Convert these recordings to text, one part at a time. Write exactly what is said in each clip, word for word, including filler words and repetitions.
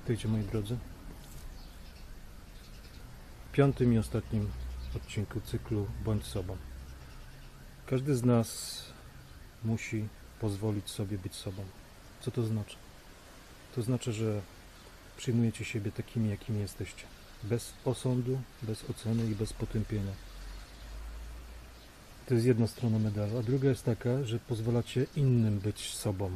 Witajcie, moi drodzy, w piątym i ostatnim odcinku cyklu Bądź sobą. Każdy z nas musi pozwolić sobie być sobą. Co to znaczy? To znaczy, że przyjmujecie siebie takimi, jakimi jesteście. Bez osądu, bez oceny i bez potępienia. To jest jedna strona medalu, a druga jest taka, że pozwalacie innym być sobą.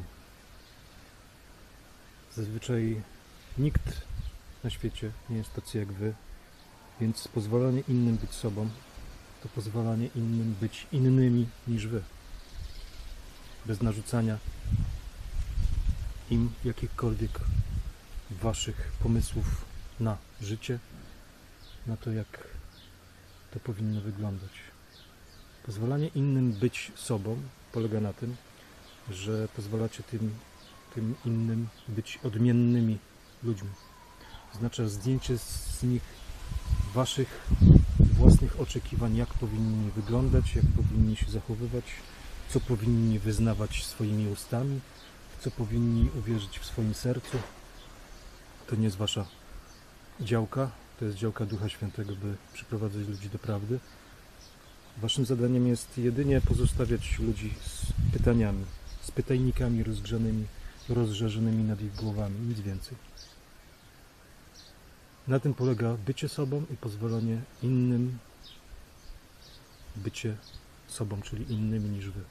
Zazwyczaj nikt na świecie nie jest tacy jak wy, więc pozwalanie innym być sobą to pozwalanie innym być innymi niż wy. Bez narzucania im jakichkolwiek waszych pomysłów na życie, na to, jak to powinno wyglądać. Pozwalanie innym być sobą polega na tym, że pozwalacie tym, tym innym być odmiennymi ludźmi. Oznacza zdjęcie z nich waszych własnych oczekiwań, jak powinni wyglądać, jak powinni się zachowywać, co powinni wyznawać swoimi ustami, w co powinni uwierzyć w swoim sercu. To nie jest wasza działka, to jest działka Ducha Świętego, by przyprowadzać ludzi do prawdy. Waszym zadaniem jest jedynie pozostawiać ludzi z pytaniami, z pytajnikami rozgrzanymi, rozżarzonymi nad ich głowami, nic więcej. Na tym polega bycie sobą i pozwolenie innym bycie sobą, czyli innymi niż wy.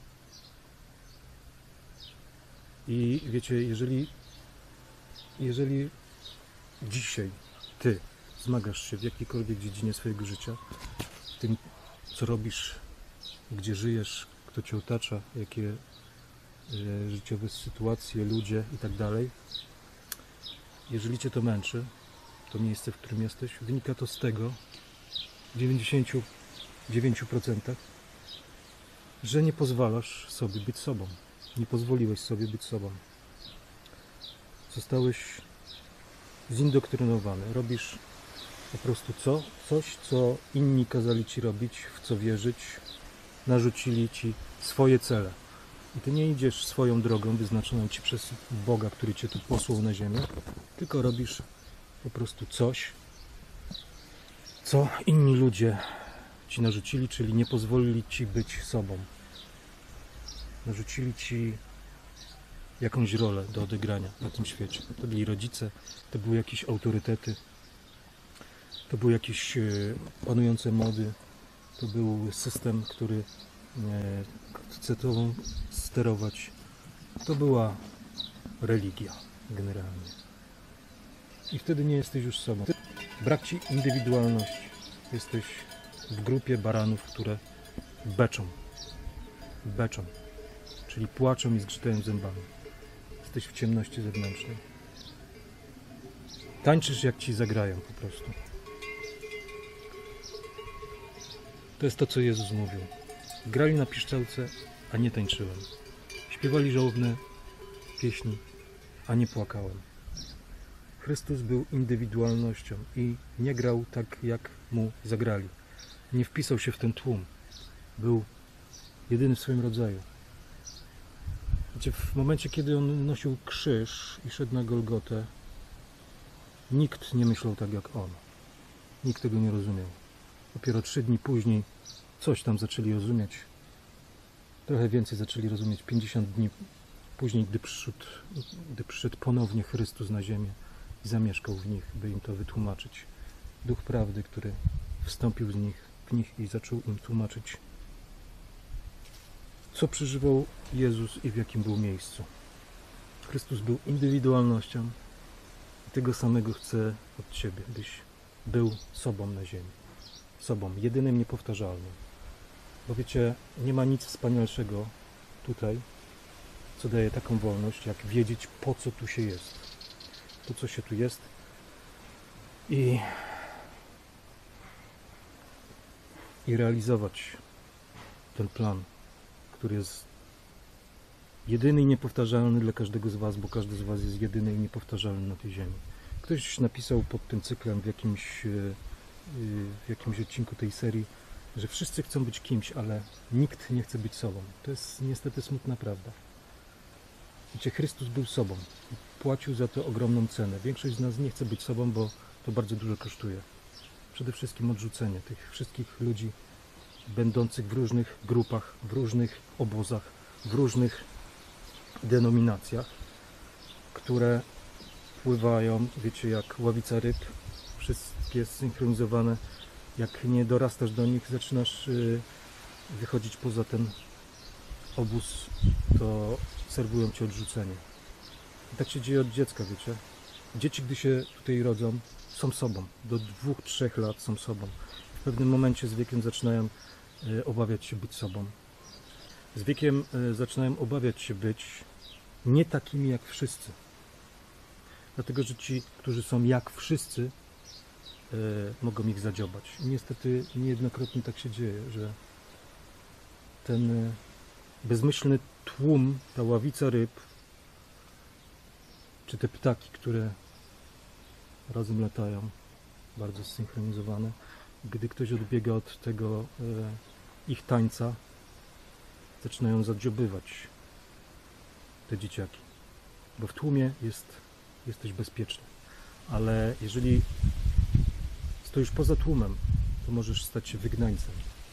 I wiecie, jeżeli, jeżeli dzisiaj ty zmagasz się w jakiejkolwiek dziedzinie swojego życia, w tym, co robisz, gdzie żyjesz, kto cię otacza, jakie e, życiowe sytuacje, ludzie i tak dalej, jeżeli cię to męczy, to miejsce, w którym jesteś, wynika to z tego, w dziewięćdziesięciu dziewięciu procentach, że nie pozwalasz sobie być sobą. Nie pozwoliłeś sobie być sobą. Zostałeś zindoktrynowany. Robisz po prostu co? Coś, co inni kazali ci robić, w co wierzyć, narzucili ci swoje cele. I ty nie idziesz swoją drogą wyznaczoną ci przez Boga, który cię tu posłał na ziemię, tylko robisz po prostu coś, co inni ludzie ci narzucili, czyli nie pozwolili ci być sobą. Narzucili ci jakąś rolę do odegrania na tym świecie. To byli rodzice, to były jakieś autorytety, to były jakieś panujące mody, to był system, który chce tobą sterować. To była religia generalnie. I wtedy nie jesteś już sobą. Brak ci indywidualności. Jesteś w grupie baranów, które beczą. Beczą. Czyli płaczą i zgrzytają zębami. Jesteś w ciemności zewnętrznej. Tańczysz, jak ci zagrają po prostu. To jest to, co Jezus mówił. Grali na piszczałce, a nie tańczyłem. Śpiewali żałobne pieśni, a nie płakałem. Chrystus był indywidualnością i nie grał tak, jak mu zagrali. Nie wpisał się w ten tłum. Był jedyny w swoim rodzaju. Wiecie, w momencie, kiedy on nosił krzyż i szedł na Golgotę, nikt nie myślał tak jak on. Nikt tego nie rozumiał. Dopiero trzy dni później coś tam zaczęli rozumieć. Trochę więcej zaczęli rozumieć. pięćdziesiąt dni później, gdy przyszedł, gdy przyszedł ponownie Chrystus na ziemię i zamieszkał w nich, by im to wytłumaczyć. Duch prawdy, który wstąpił z nich, w nich i zaczął im tłumaczyć, co przeżywał Jezus i w jakim był miejscu. Chrystus był indywidualnością i tego samego chce od ciebie, byś był sobą na ziemi. Sobą, jedynym niepowtarzalnym. Bo wiecie, nie ma nic wspanialszego tutaj, co daje taką wolność, jak wiedzieć, po co tu się jest. Po co się tu jest i, i realizować ten plan, który jest jedyny i niepowtarzalny dla każdego z was, bo każdy z was jest jedyny i niepowtarzalny na tej ziemi. Ktoś napisał pod tym cyklem w jakimś, w jakimś odcinku tej serii, że wszyscy chcą być kimś, ale nikt nie chce być sobą. To jest niestety smutna prawda. Wiecie, Chrystus był sobą. Płacił za to ogromną cenę. Większość z nas nie chce być sobą, bo to bardzo dużo kosztuje. Przede wszystkim odrzucenie tych wszystkich ludzi będących w różnych grupach, w różnych obozach, w różnych denominacjach, które pływają, wiecie, jak ławica ryb, wszystkie zsynchronizowane. Jak nie dorastasz do nich, zaczynasz yy, wychodzić poza ten obóz, to serwują ci odrzucenie. I tak się dzieje od dziecka, wiecie. Dzieci, gdy się tutaj rodzą, są sobą. Do dwóch, trzech lat są sobą. W pewnym momencie z wiekiem zaczynają y, obawiać się być sobą. Z wiekiem y, zaczynają obawiać się być nie takimi jak wszyscy. Dlatego, że ci, którzy są jak wszyscy, y, mogą ich zadziobać. I niestety niejednokrotnie tak się dzieje, że ten y, bezmyślny tłum, ta ławica ryb, czy te ptaki, które razem latają, bardzo zsynchronizowane, gdy ktoś odbiega od tego e, ich tańca, zaczynają zadziobywać te dzieciaki. Bo w tłumie jest, jesteś bezpieczny. Ale jeżeli stoisz poza tłumem, to możesz stać się wygnańcem.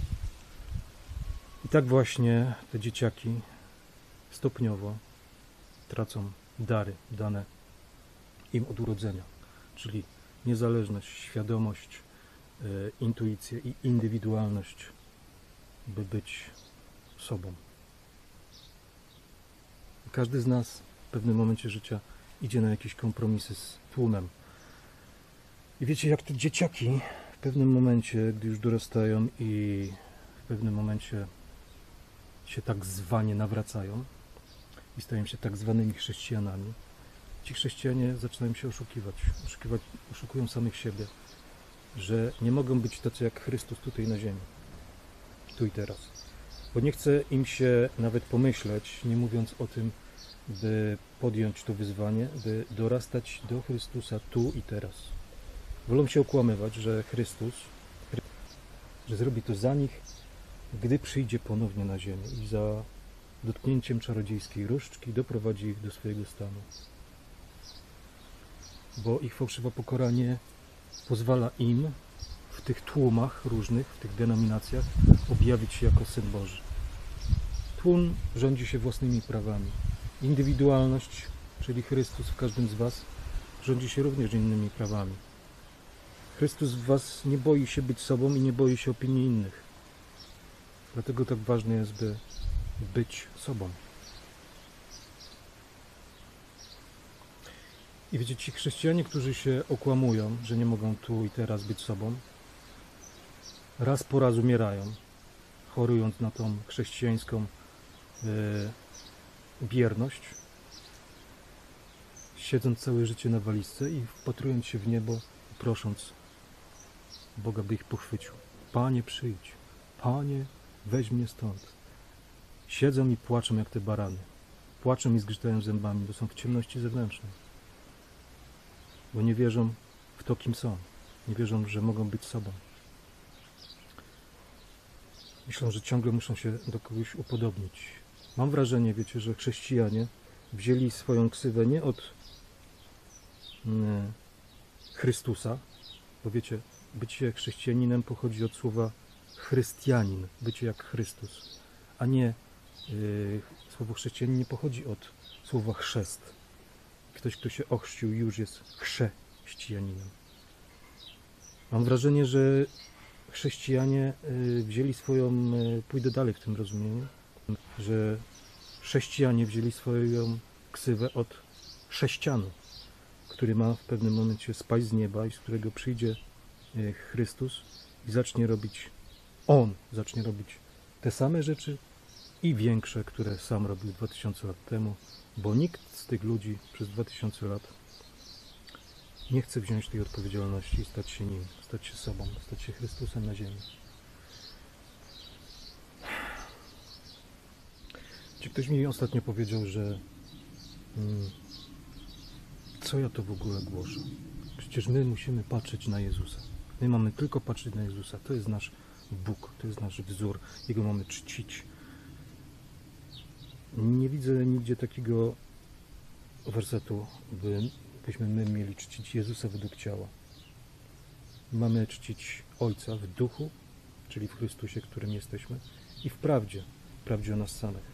I tak właśnie te dzieciaki stopniowo tracą dary dane im od urodzenia, czyli niezależność, świadomość, y, intuicję i indywidualność, by być sobą. I każdy z nas w pewnym momencie życia idzie na jakieś kompromisy z tłumem. I wiecie, jak te dzieciaki w pewnym momencie, gdy już dorastają i w pewnym momencie się tak zwanie nawracają i stają się tak zwanymi chrześcijanami, ci chrześcijanie zaczynają się oszukiwać, oszukiwać, oszukują samych siebie, że nie mogą być tacy jak Chrystus tutaj na ziemi, tu i teraz. Bo nie chce im się nawet pomyśleć, nie mówiąc o tym, by podjąć to wyzwanie, by dorastać do Chrystusa tu i teraz. Wolą się okłamywać, że Chrystus, że zrobi to za nich, gdy przyjdzie ponownie na ziemię i za dotknięciem czarodziejskiej różdżki doprowadzi ich do swojego stanu. Bo ich fałszywa pokora nie pozwala im w tych tłumach różnych, w tych denominacjach objawić się jako Syn Boży. Tłum rządzi się własnymi prawami. Indywidualność, czyli Chrystus w każdym z was, rządzi się również innymi prawami. Chrystus w was nie boi się być sobą i nie boi się opinii innych. Dlatego tak ważne jest, by być sobą. I wiecie, ci chrześcijanie, którzy się okłamują, że nie mogą tu i teraz być sobą, raz po raz umierają, chorując na tą chrześcijańską yy, bierność, siedząc całe życie na walizce i wpatrując się w niebo, prosząc Boga, by ich pochwycił. Panie, przyjdź. Panie, weź mnie stąd. Siedzą i płaczą jak te barany. Płaczą i zgrzytają zębami, bo są w ciemności zewnętrznej. Bo nie wierzą w to, kim są. Nie wierzą, że mogą być sobą. Myślą, że ciągle muszą się do kogoś upodobnić. Mam wrażenie, wiecie, że chrześcijanie wzięli swoją ksywę nie od nie, Chrystusa, bo wiecie, bycie chrześcijaninem pochodzi od słowa chrystianin, bycie jak Chrystus, a nie yy, słowo chrześcijanin nie pochodzi od słowa chrzest. Ktoś, kto się ochrzcił, już jest chrześcijaninem. Mam wrażenie, że chrześcijanie yy, wzięli swoją, yy, pójdę dalej w tym rozumieniu, że chrześcijanie wzięli swoją ksywę od chrześcijanu, który ma w pewnym momencie spaść z nieba i z którego przyjdzie Chrystus i zacznie robić, On zacznie robić te same rzeczy i większe, które sam robił dwa tysiące lat temu, bo nikt z tych ludzi przez dwa tysiące lat nie chce wziąć tej odpowiedzialności i stać się nim, stać się sobą, stać się Chrystusem na ziemi. Czy ktoś mi ostatnio powiedział, że hmm, co ja to w ogóle głoszę? Przecież my musimy patrzeć na Jezusa. My mamy tylko patrzeć na Jezusa. To jest nasz Bóg, to jest nasz wzór. Jego mamy czcić. Nie widzę nigdzie takiego wersetu, by, byśmy my mieli czcić Jezusa według ciała. Mamy czcić Ojca w duchu, czyli w Chrystusie, którym jesteśmy, i w prawdzie, w prawdzie o nas samych.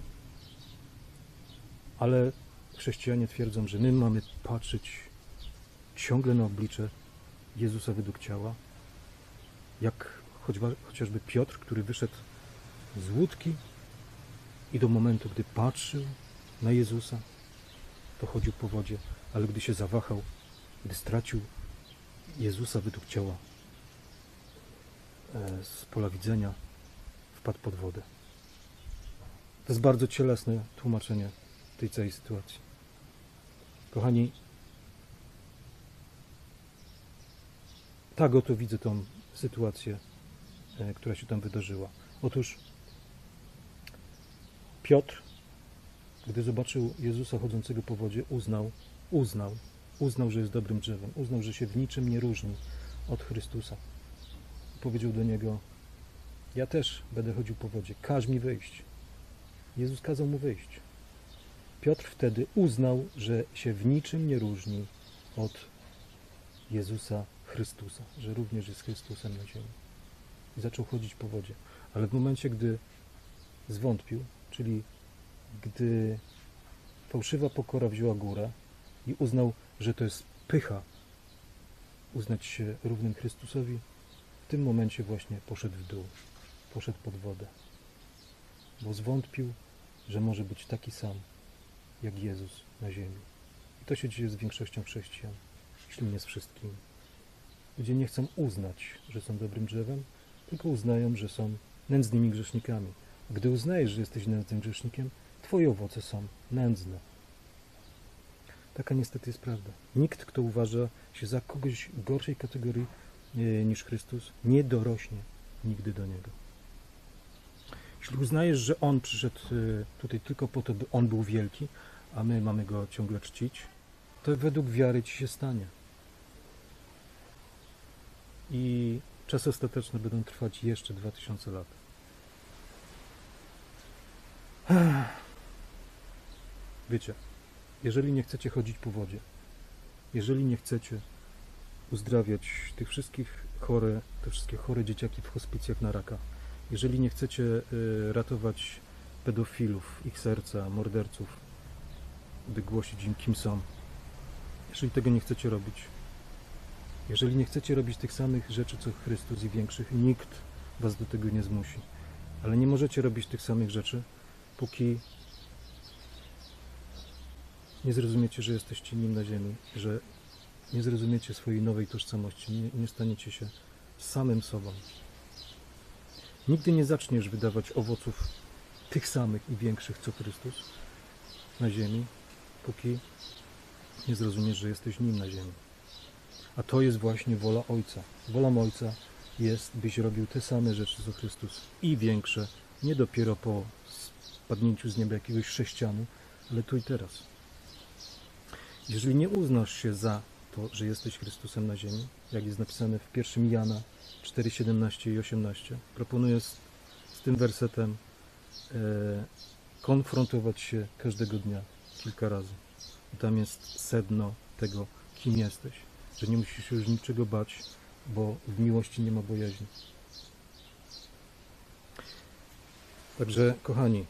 Ale chrześcijanie twierdzą, że my mamy patrzeć ciągle na oblicze Jezusa według ciała, jak choćby, chociażby Piotr, który wyszedł z łódki i do momentu, gdy patrzył na Jezusa, to chodził po wodzie, ale gdy się zawahał, gdy stracił Jezusa według ciała z pola widzenia, wpadł pod wodę. To jest bardzo cielesne tłumaczenie tej całej sytuacji. Kochani, tak oto widzę tą sytuację, która się tam wydarzyła. Otóż Piotr, gdy zobaczył Jezusa chodzącego po wodzie, uznał, uznał, uznał, że jest dobrym drzewem, uznał, że się w niczym nie różni od Chrystusa. Powiedział do Niego: ja też będę chodził po wodzie, każ mi wyjść. Jezus kazał mu wyjść. Piotr wtedy uznał, że się w niczym nie różni od Jezusa Chrystusa, że również jest Chrystusem na ziemi. I zaczął chodzić po wodzie. Ale w momencie, gdy zwątpił, czyli gdy fałszywa pokora wzięła górę i uznał, że to jest pycha uznać się równym Chrystusowi, w tym momencie właśnie poszedł w dół, poszedł pod wodę, bo zwątpił, że może być taki sam jak Jezus na ziemi. I to się dzieje z większością chrześcijan, jeśli nie z wszystkimi. Ludzie nie chcą uznać, że są dobrym drzewem, tylko uznają, że są nędznymi grzesznikami. Gdy uznajesz, że jesteś nędznym grzesznikiem, twoje owoce są nędzne. Taka niestety jest prawda. Nikt, kto uważa się za kogoś gorszej kategorii niż Chrystus, nie dorośnie nigdy do Niego. Jeśli uznajesz, że On przyszedł tutaj tylko po to, by On był wielki, a my mamy Go ciągle czcić, to według wiary ci się stanie. I czasy ostateczne będą trwać jeszcze dwa tysiące lat. Wiecie, jeżeli nie chcecie chodzić po wodzie, jeżeli nie chcecie uzdrawiać tych wszystkich chore, te wszystkie chore dzieciaki w hospicjach na raka, jeżeli nie chcecie y, ratować pedofilów, ich serca, morderców, by głosić im, kim są, jeżeli tego nie chcecie robić, jeżeli nie chcecie robić tych samych rzeczy, co Chrystus i większych, nikt was do tego nie zmusi. Ale nie możecie robić tych samych rzeczy, póki nie zrozumiecie, że jesteście Nim na ziemi, że nie zrozumiecie swojej nowej tożsamości, nie, nie staniecie się samym sobą. Nigdy nie zaczniesz wydawać owoców tych samych i większych, co Chrystus na ziemi, póki nie zrozumiesz, że jesteś Nim na ziemi. A to jest właśnie wola Ojca. Wola Ojca jest, byś robił te same rzeczy, co Chrystus i większe, nie dopiero po spadnięciu z nieba jakiegoś sześcianu, ale tu i teraz. Jeżeli nie uznasz się za to, że jesteś Chrystusem na ziemi, jak jest napisane w pierwszym Jana cztery, siedemnaście i osiemnaście, proponuję z, z tym wersetem e, konfrontować się każdego dnia kilka razy. I tam jest sedno tego, kim jesteś. Że nie musisz się już niczego bać, bo w miłości nie ma bojaźni. Także, kochani,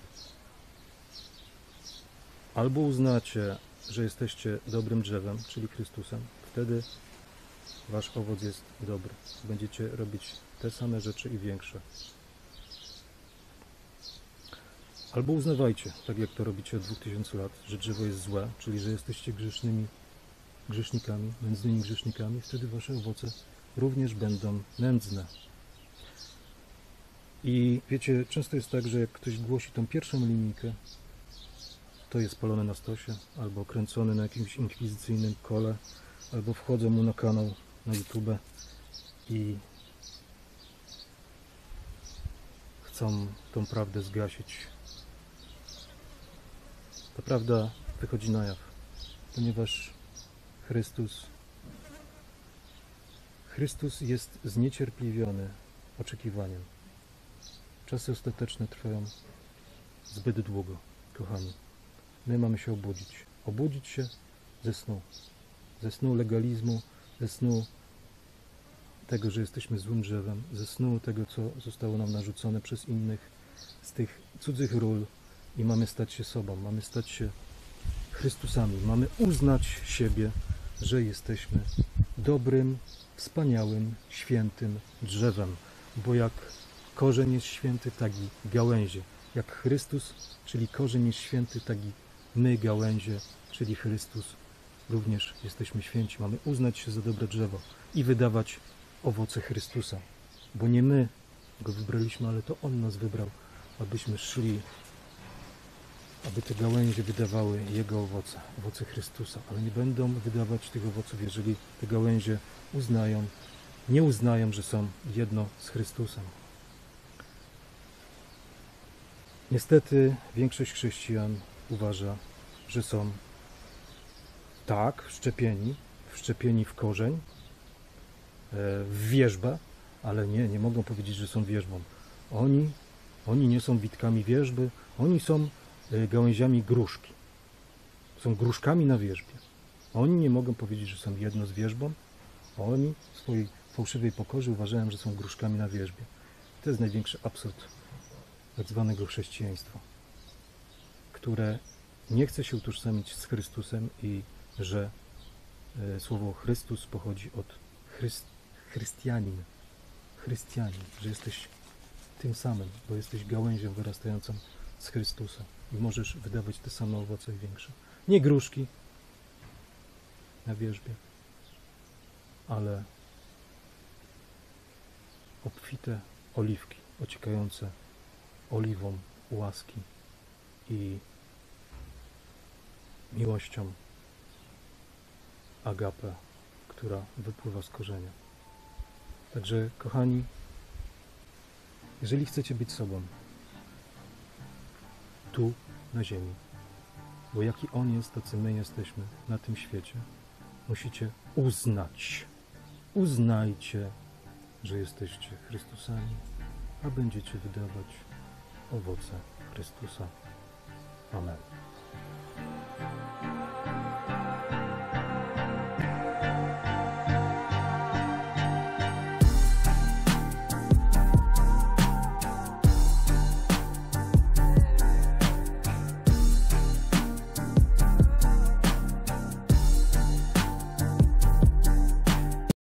albo uznacie, że jesteście dobrym drzewem, czyli Chrystusem, wtedy wasz owoc jest dobry. Będziecie robić te same rzeczy i większe. Albo uznawajcie, tak jak to robicie od dwóch tysięcy lat, że drzewo jest złe, czyli że jesteście grzesznymi grzesznikami, nędznymi grzesznikami, wtedy wasze owoce również będą nędzne. I wiecie, często jest tak, że jak ktoś głosi tą pierwszą linijkę, to jest palone na stosie, albo kręcony na jakimś inkwizycyjnym kole, albo wchodzą mu na kanał na YouTube i chcą tą prawdę zgasić. Ta prawda wychodzi na jaw, ponieważ Chrystus Chrystus jest zniecierpliwiony oczekiwaniem. Czasy ostateczne trwają zbyt długo, kochani. My mamy się obudzić. Obudzić się ze snu. Ze snu legalizmu, ze snu tego, że jesteśmy złym drzewem, ze snu tego, co zostało nam narzucone przez innych, z tych cudzych ról i mamy stać się sobą, mamy stać się Chrystusami, mamy uznać siebie, że jesteśmy dobrym, wspaniałym, świętym drzewem, bo jak korzeń jest święty, tak i gałęzie. Jak Chrystus, czyli korzeń jest święty, tak i my, gałęzie, czyli Chrystus, również jesteśmy święci. Mamy uznać się za dobre drzewo i wydawać owoce Chrystusa, bo nie my Go wybraliśmy, ale to On nas wybrał, abyśmy szli, aby te gałęzie wydawały Jego owoce, owoce Chrystusa, ale nie będą wydawać tych owoców, jeżeli te gałęzie uznają, nie uznają, że są jedno z Chrystusem. Niestety większość chrześcijan uważa, że są tak wszczepieni, wszczepieni w korzeń, w wierzbę, ale nie, nie mogą powiedzieć, że są wierzbą. Oni, oni nie są witkami wierzby, oni są gałęziami gruszki. Są gruszkami na wierzbie. Oni nie mogą powiedzieć, że są jedno z wierzbą, a oni w swojej fałszywej pokorze uważają, że są gruszkami na wierzbie. To jest największy absurd tak zwanego chrześcijaństwa, które nie chce się utożsamić z Chrystusem i że e, słowo Chrystus pochodzi od chryst, chrystianin, chrystianin, że jesteś tym samym, bo jesteś gałęzią wyrastającą z Chrystusa i możesz wydawać te same owoce i większe. Nie gruszki na wierzbie, ale obfite oliwki ociekające oliwą łaski i miłością agape, która wypływa z korzenia. Także, kochani, jeżeli chcecie być sobą tu na ziemi, bo jaki On jest, tacy my jesteśmy na tym świecie, musicie uznać, uznajcie, że jesteście Chrystusami, a będziecie wydawać owoce Chrystusa. Amen.